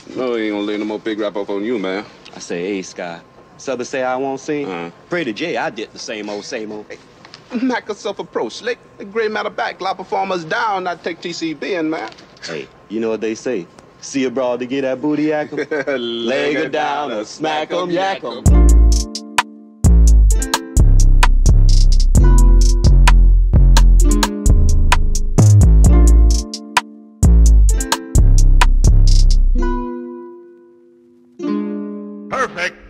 No, he ain't gonna lay no more big rap up on you, man. I say, hey, Sky. Southern say I won't sing. Pray to Jay, I did the same old, same old. Hey, knock yourself a pro, slick. The gray matter back, lot performers down, not take TCB in, man. Hey, you know what they say? See a broad to get that booty yak 'em. Leg her down or smack 'em, yak 'em. Perfect.